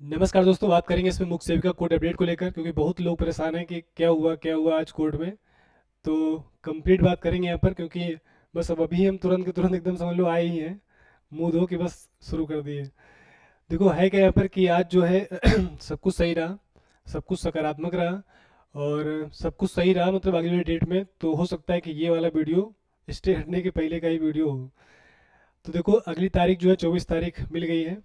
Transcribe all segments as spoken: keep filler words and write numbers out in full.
नमस्कार दोस्तों, बात करेंगे इसमें मुख्य सेविका कोड अपडेट को लेकर, क्योंकि बहुत लोग परेशान हैं कि क्या हुआ क्या हुआ आज कोड में। तो कंप्लीट बात करेंगे यहाँ पर, क्योंकि बस अब अभी हम तुरंत के तुरंत एकदम समझ लो आए ही हैं, मुंह धो के बस शुरू कर दिए। देखो है क्या यहाँ पर कि आज जो है सब कुछ सही रहा, सब कुछ सकारात्मक रहा और सब कुछ सही रहा। मतलब अगली वाली डेट में तो हो सकता है कि ये वाला वीडियो स्टे हटने के पहले का ही वीडियो हो। तो देखो अगली तारीख जो है चौबीस तारीख मिल गई है,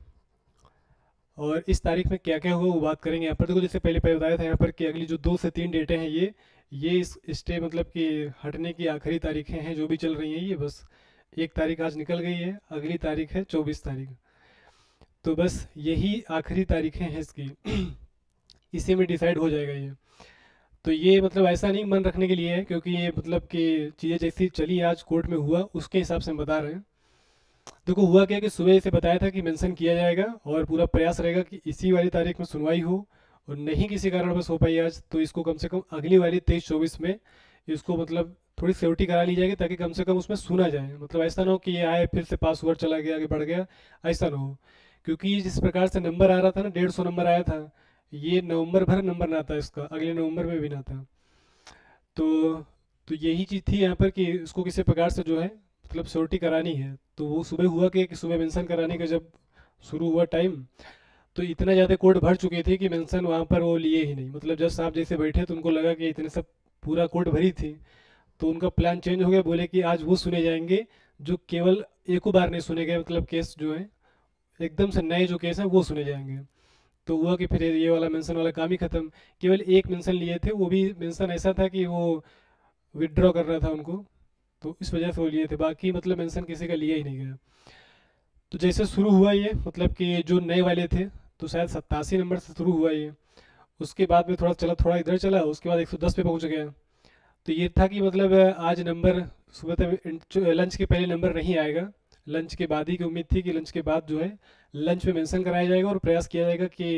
और इस तारीख में क्या क्या हुआ वो बात करेंगे यहाँ पर। देखो जैसे पहले पहले बताया था यहाँ पर कि अगली जो दो से तीन डेटें हैं, ये ये इस स्टे मतलब कि हटने की आखिरी तारीखें हैं जो भी चल रही हैं। ये बस एक तारीख आज निकल गई है, अगली तारीख है चौबीस तारीख। तो बस यही आखिरी तारीखें हैं इसकी इसी में डिसाइड हो जाएगा ये। तो ये मतलब ऐसा नहीं मन रखने के लिए है, क्योंकि ये मतलब कि चीज़ें जैसी चली आज कोर्ट में हुआ उसके हिसाब से हम बता रहे हैं। देखो हुआ क्या कि सुबह से बताया था कि मेंशन किया जाएगा और पूरा प्रयास रहेगा कि इसी वाली तारीख में सुनवाई हो, और नहीं किसी कारणवश हो पाई आज तो इसको कम से कम अगली वाली तेईस चौबीस में इसको मतलब थोड़ी सेफ्टी करा ली जाएगी, ताकि कम से कम उसमें सुना जाए। मतलब ऐसा ना हो कि ये आए फिर से पास ओवर चला गया आगे बढ़ गया, ऐसा ना हो। क्योंकि ये जिस प्रकार से नंबर आ रहा था ना, डेढ़ सौ नंबर आया था, ये नवंबर भर नंबर ना था इसका, अगले नवंबर में भी ना था। तो तो यही चीज़ थी यहाँ पर कि इसको किसी प्रकार से जो है मतलब श्योरिटी करानी है। तो वो सुबह हुआ कि कि सुबह मेंशन कराने का जब शुरू हुआ टाइम, तो इतना ज़्यादा कोड भर चुके थे कि मेंशन वहाँ पर वो लिए ही नहीं। मतलब जब साहब जैसे बैठे तो उनको लगा कि इतने सब पूरा कोड भरी थी, तो उनका प्लान चेंज हो गया। बोले कि आज वो सुने जाएंगे जो केवल एक बार नहीं सुने गए, मतलब केस जो है एकदम से नए जो केस हैं वो सुने जाएंगे। तो हुआ कि फिर ये वाला मेंशन वाला काम ही खत्म। केवल एक मेंशन लिए थे, वो भी मेंशन ऐसा था कि वो विदड्रॉ कर रहा था उनको, तो इस वजह से वो लिए थे, बाकी मतलब मेंशन किसी का लिया ही नहीं गया। तो जैसे शुरू हुआ ये मतलब कि जो नए वाले थे, तो शायद सत्तासी नंबर से शुरू हुआ ये। उसके बाद में थोड़ा चला, थोड़ा इधर चला, उसके बाद एक सौ दस पे पहुंच गया। तो ये था कि मतलब आज नंबर सुबह तक लंच के पहले नंबर नहीं आएगा, लंच के बाद ही की उम्मीद थी कि लंच के बाद जो है लंच में मेंशन कराया जाएगा और प्रयास किया जाएगा कि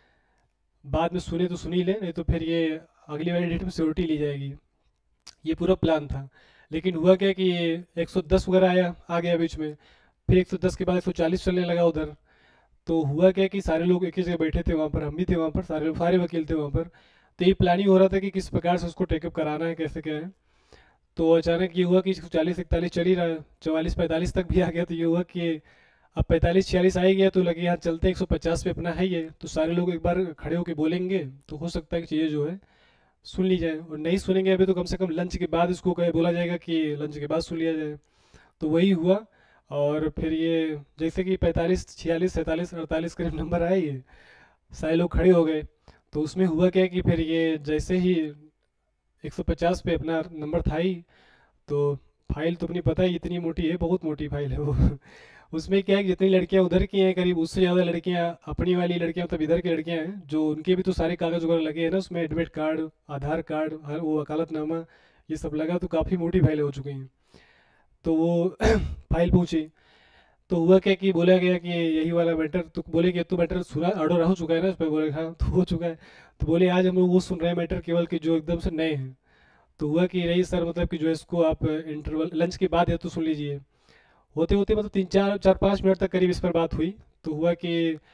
बाद में सुने तो सुन ही ले, नहीं तो फिर ये अगली वाली डेट में सिक्योरिटी ली जाएगी। ये पूरा प्लान था। लेकिन हुआ क्या कि ये एक सौ दस वगैरह आया आ गया बीच में, फिर एक सौ दस के बाद एक सौ चालीस चलने लगा उधर। तो हुआ क्या कि सारे लोग एक ही जगह बैठे थे वहाँ पर, हम भी थे वहाँ पर, सारे लोग सारे वकील थे वहाँ पर। तो ये प्लानिंग हो रहा था कि किस प्रकार से उसको टेकअप कराना है, कैसे क्या है। तो अचानक ये हुआ कि चालीस इकतालीस चल ही रहा है, चौवालीस पैंतालीस तक भी आ गया। तो ये हुआ कि अब पैंतालीस छियालीस आ ही गया, तो लगे यहाँ चलते एक सौ पचास पे अपना है ये, तो सारे लोग एक बार खड़े होकर बोलेंगे तो हो सकता है कि चीज़ें जो है सुन ली जाए। और नहीं सुनेंगे अभी तो कम से कम लंच के बाद इसको कहे बोला जाएगा कि लंच के बाद सुन लिया जाए। तो वही हुआ। और फिर ये जैसे कि पैंतालीस छियालीस सैंतालीस अड़तालीस करीब नंबर आए, ये सारे लोग खड़े हो गए। तो उसमें हुआ क्या कि फिर ये जैसे ही एक सौ पचास पे अपना नंबर था ही, तो फाइल तो अपनी पता है इतनी मोटी है, बहुत मोटी फाइल है वो उसमें क्या है कि जितनी लड़कियां उधर की हैं करीब उससे ज़्यादा लड़कियां अपनी वाली लड़कियां मतलब इधर की लड़कियां हैं, जो उनके भी तो सारे कागज वगैरह लगे हैं ना उसमें, एडमिट कार्ड, आधार कार्ड, हर वो वकालतनामा, ये सब लगा। तो काफ़ी मोटी फाइलें हो चुकी हैं। तो वो फाइल पूछी। तो हुआ क्या कि बोला गया कि यही वाला मैटर, तो बोले कि तू मैटर सुना ऑर्डर हो चुका है ना इस पर, बोले हाँ तो हो चुका है। तो बोले आज हम लोग वो सुन रहे हैं मैटर केवल कि जो एकदम से नए हैं। तो हुआ कि नहीं सर, मतलब कि जो इसको आप इंटरवल लंच के बाद है तो सुन लीजिए। होते होते मतलब तीन चार चार पाँच मिनट तक करीब इस पर बात हुई। तो हुआ कि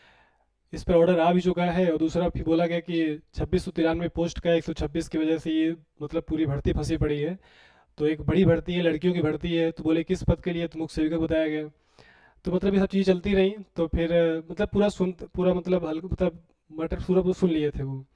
इस पर ऑर्डर आ भी चुका है, और दूसरा फिर बोला गया कि छब्बीस सौ तिरानवे पोस्ट का एक सौ छब्बीस की वजह से ये मतलब पूरी भर्ती फंसी पड़ी है। तो एक बड़ी भर्ती है, लड़कियों की भर्ती है। तो बोले किस पद के लिए, तो मुख्य सेविका बताया गया। तो मतलब ये सब चीज़ें चलती रही। तो फिर अ, मतलब पूरा सुन पूरा मतलब हल्का मतलब मटर पूरा वो सुन लिए थे वो।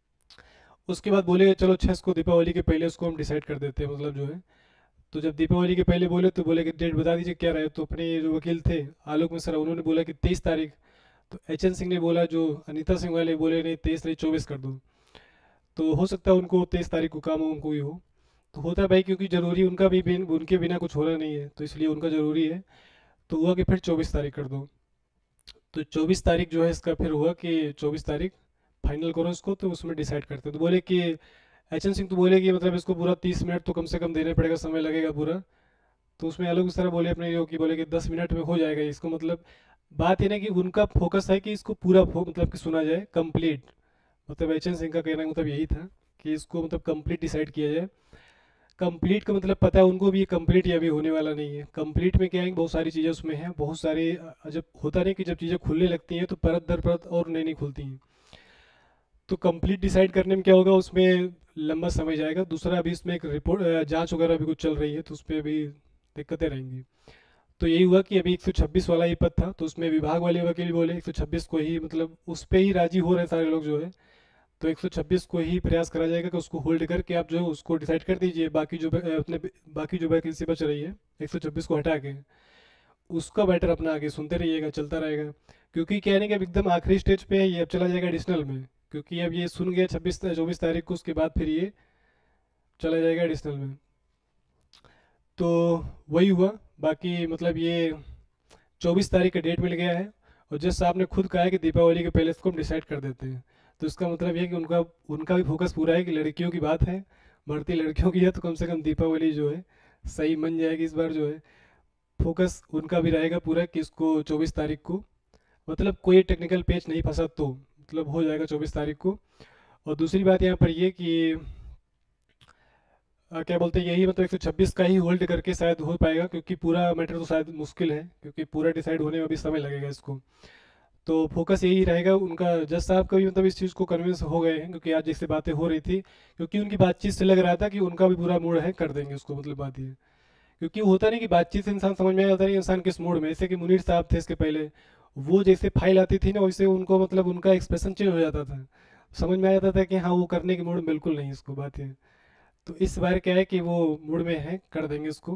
उसके बाद बोले चलो अच्छा इसको दीपावली के पहले उसको हम डिसाइड कर देते हैं, मतलब जो है। तो जब दीपावली के पहले बोले तो बोले कि डेट बता दीजिए क्या रहे। तो अपने जो वकील थे आलोक मिश्रा, उन्होंने बोला कि तेईस तारीख। तो एच एन सिंह ने बोला, जो अनीता सिंह वाले, बोले नहीं तेईस नहीं चौबीस कर दो। तो हो सकता है उनको तेईस तारीख को काम हो, उनको ही हो। तो होता है भाई, क्योंकि ज़रूरी उनका भी बिन, उनके बिना कुछ हो रहा नहीं है, तो इसलिए उनका ज़रूरी है। तो हुआ कि फिर चौबीस तारीख कर दो। तो चौबीस तारीख जो है इसका फिर हुआ कि चौबीस तारीख फाइनल करो इसको, तो उसमें डिसाइड करते हैं। तो बोले कि एच एन सिंह तो बोले कि मतलब इसको पूरा तीस मिनट तो कम से कम देने पड़ेगा, समय लगेगा पूरा। तो उसमें अलग उस तरह बोले अपने जो कि बोले कि दस मिनट में हो जाएगा इसको। मतलब बात ये ना कि उनका फोकस है कि इसको पूरा फो- मतलब कि सुना जाए कंप्लीट। मतलब एच एन सिंह का कहना मतलब यही था कि इसको मतलब कंप्लीट डिसाइड किया जाए। कंप्लीट का मतलब पता है उनको भी, ये कंप्लीट ये अभी होने वाला नहीं है। कंप्लीट में क्या है, बहुत सारी चीज़ें उसमें हैं, बहुत सारे अ, जब होता नहीं कि जब चीज़ें खुलने लगती हैं तो परत दर परत और नई नई खुलती हैं। तो कंप्लीट डिसाइड करने में क्या होगा, उसमें लंबा समय जाएगा। दूसरा अभी इसमें एक रिपोर्ट जांच वगैरह भी कुछ चल रही है, तो उस पर भी दिक्कतें रहेंगी। तो यही हुआ कि अभी एक सौ छब्बीस वाला ही पद था, तो उसमें विभाग वाले वकील बोले एक सौ छब्बीस को ही, मतलब उस पर ही राजी हो रहे हैं सारे लोग जो है। तो एक सौ छब्बीस को ही प्रयास करा जाएगा कि उसको होल्ड करके आप जो है उसको डिसाइड कर दीजिए। बाकी जो ब- अपने बाकी जो वैकेंसी बच रही है एक सौ छब्बीस को हटा के, उसका बैटर अपना आगे सुनते रहिएगा, चलता रहेगा। क्योंकि क्या है ना कि अब एकदम आखिरी स्टेज पे है ये, अब चला जाएगा एडिशनल में। क्योंकि अब ये सुन गया छब्बीस चौबीस तारीख को, उसके बाद फिर ये चला जाएगा एडिशनल में। तो वही हुआ। बाकी मतलब ये चौबीस तारीख का डेट मिल गया है, और जज साहब ने खुद कहा है कि दीपावली के पहले इसको हम डिसाइड कर देते हैं। तो इसका मतलब ये है कि उनका उनका भी फोकस पूरा है कि लड़कियों की बात है, भर्ती लड़कियों की है, तो कम से कम दीपावली जो है सही मन जाएगी इस बार जो है। फोकस उनका भी रहेगा पूरा कि इसको चौबीस तारीख को, मतलब कोई टेक्निकल पेच नहीं फंसा तो मतलब हो जाएगा चौबीस तारीख को। और दूसरी बात यहाँ पर ये कि अ, क्या बोलते हैं, यही मतलब एक सौ छब्बीस का ही होल्ड करके शायद हो पाएगा, क्योंकि पूरा मैटर तो शायद मुश्किल है, क्योंकि पूरा डिसाइड होने में भी समय लगेगा इसको। तो फोकस यही रहेगा उनका। जज साहब का भी मतलब इस चीज़ को कन्विंस हो गए हैं, क्योंकि आज जैसे बातें हो रही थी, क्योंकि उनकी बातचीत से लग रहा था कि उनका भी पूरा मूड है, कर देंगे उसको, मतलब बात ये। क्योंकि होता नहीं कि बातचीत से इंसान समझ में आ जाता है कि इंसान किस मूड में। जैसे कि मुनीर साहब थे इसके पहले, वो जैसे फाइल आती थी ना, वैसे उनको मतलब उनका एक्सप्रेशन चेंज हो जाता था, समझ में आ जाता था कि हाँ वो करने के मूड में बिल्कुल नहीं, इसको बात है। तो इस बार क्या है कि वो मूड में है, कर देंगे इसको।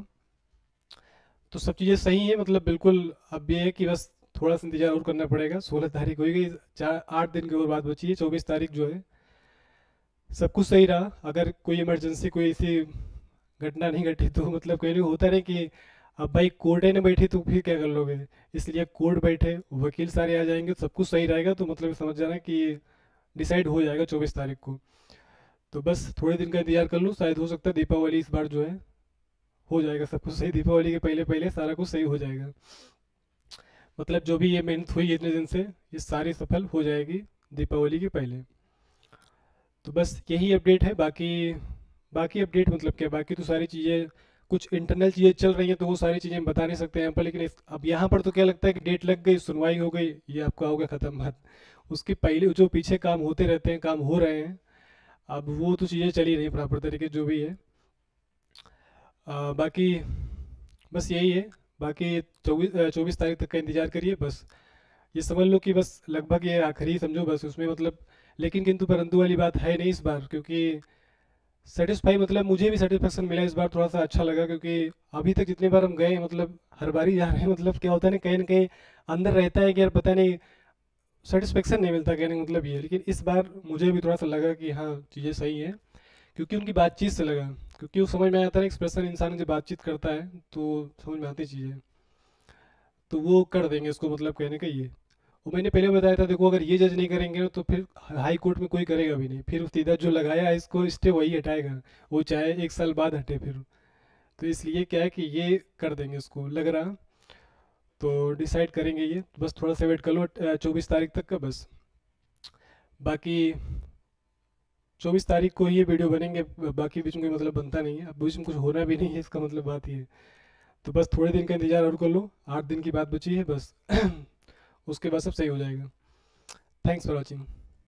तो सब चीज़ें सही है, मतलब बिल्कुल। अब ये है कि बस थोड़ा सा इंतजार और करना पड़ेगा। सोलह तारीख हो गई, चार आठ दिन की और बात बची है, चौबीस तारीख जो है सब कुछ सही रहा। अगर कोई इमरजेंसी कोई ऐसी घटना नहीं घटी तो मतलब कहीं नहीं होता नहीं कि अब भाई कोर्ट ने बैठी तो फिर क्या कर लोगे। इसलिए कोर्ट बैठे, वकील सारे आ जाएंगे, सब कुछ सही रहेगा, तो मतलब समझ जाना कि डिसाइड हो जाएगा चौबीस तारीख को। तो बस थोड़े दिन का इंतजार कर लो, शायद हो सकता है दीपावली इस बार जो है हो जाएगा सब कुछ सही, दीपावली के पहले पहले सारा कुछ सही हो जाएगा। मतलब जो भी ये मेहनत हुई इतने दिन से, ये सारी सफल हो जाएगी दीपावली के पहले। तो बस यही अपडेट है। बाकी बाकी अपडेट मतलब क्या, बाकी तो सारी चीज़ें, कुछ इंटरनल चीज़ें चल रही हैं तो वो सारी चीज़ें हम बता नहीं सकते यहाँ पर। लेकिन इस, अब यहाँ पर तो क्या लगता है कि डेट लग गई, सुनवाई हो गई, ये आपका हो गया ख़त्म बात। उसके पहले जो पीछे काम होते रहते हैं, काम हो रहे हैं, अब वो तो चीज़ें चली नहीं प्रॉपर तरीके जो भी है। आ, बाकी बस यही है। बाकी चौबीस चौबीस तारीख तक का इंतज़ार करिए बस। ये समझ लो कि बस लगभग ये आखिरी समझो बस उसमें, मतलब। लेकिन किंतु परंतु वाली बात है नहीं इस बार, क्योंकि सेटिस्फाई, मतलब मुझे भी सेटिस्फेक्शन मिला इस बार, थोड़ा सा अच्छा लगा। क्योंकि अभी तक जितनी बार हम गए हैं, मतलब हर बार ही जा रहे हैं, मतलब क्या होता है ना, कहीं ना कहीं अंदर रहता है कि यार पता नहीं, सेटिस्फेक्शन नहीं मिलता, कहने का मतलब ये है। लेकिन इस बार मुझे भी थोड़ा सा लगा कि हाँ चीज़ें सही हैं, क्योंकि उनकी बातचीत से लगा। क्योंकि वो समझ में आता है ना, एक्सप्रेशन इंसान जब बातचीत करता है तो समझ में आती चीज़ें। तो वो कर देंगे इसको, मतलब कहने का ये। वो मैंने पहले बताया था, देखो अगर ये जज नहीं करेंगे ना तो फिर हाई कोर्ट में कोई करेगा भी नहीं, फिर सीधा जो लगाया है इसको स्टे वही हटाएगा, वो चाहे एक साल बाद हटे फिर। तो इसलिए क्या है कि ये कर देंगे इसको लग रहा। तो डिसाइड करेंगे ये, बस थोड़ा सा वेट कर लो चौबीस तारीख तक का बस। बाकी चौबीस तारीख को ही ये वीडियो बनेंगे, बाकी बीच में कोई मतलब बनता नहीं है, अब बीच में कुछ होना भी नहीं है, इसका मतलब बात ये है। तो बस थोड़े दिन का इंतजार और कर लो, आठ दिन की बात बची है बस। उसके बाद सब सही हो जाएगा। Thanks for watching.